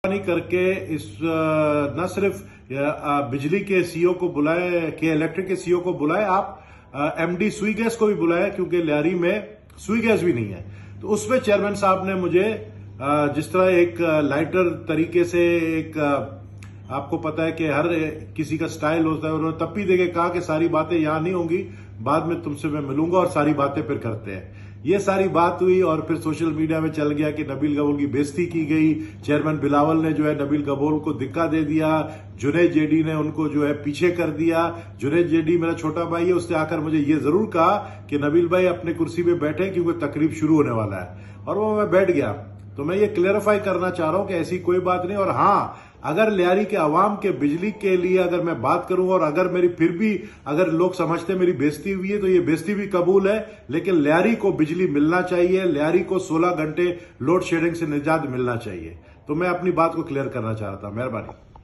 करके इस न सिर्फ बिजली के सीईओ को बुलाए, के इलेक्ट्रिक के सीईओ को बुलाए, आप एमडी सुई गैस को भी बुलाए, क्योंकि लियारी में सुई गैस भी नहीं है। तो उसमें चेयरमैन साहब ने मुझे जिस तरह एक लाइटर तरीके से, एक आपको पता है कि हर किसी का स्टाइल होता है, उन्होंने तब भी देके कहा कि सारी बातें यहां नहीं होंगी, बाद में तुमसे मैं मिलूंगा और सारी बातें फिर करते हैं। ये सारी बात हुई और फिर सोशल मीडिया में चल गया कि नबील गबोल की बेइज्जती की गई। चेयरमैन बिलावल ने जो है नबील गबोल को धक्का दे दिया, जुनैद जेडी ने उनको जो है पीछे कर दिया। जुनैद जेडी मेरा छोटा भाई है, उसने आकर मुझे ये जरूर कहा कि नबील भाई अपने कुर्सी पे बैठे क्योंकि तकरीब शुरू होने वाला है, और वो मैं बैठ गया। तो मैं ये क्लेरिफाई करना चाह रहा हूं कि ऐसी कोई बात नहीं। और हां, अगर लियारी के अवाम के बिजली के लिए अगर मैं बात करूं और अगर मेरी फिर भी अगर लोग समझते मेरी बेइज्जती हुई है, तो ये बेइज्जती भी कबूल है, लेकिन लियारी को बिजली मिलना चाहिए, लियारी को 16 घंटे लोड शेडिंग से निजात मिलना चाहिए। तो मैं अपनी बात को क्लियर करना चाह रहा था। मेहरबानी।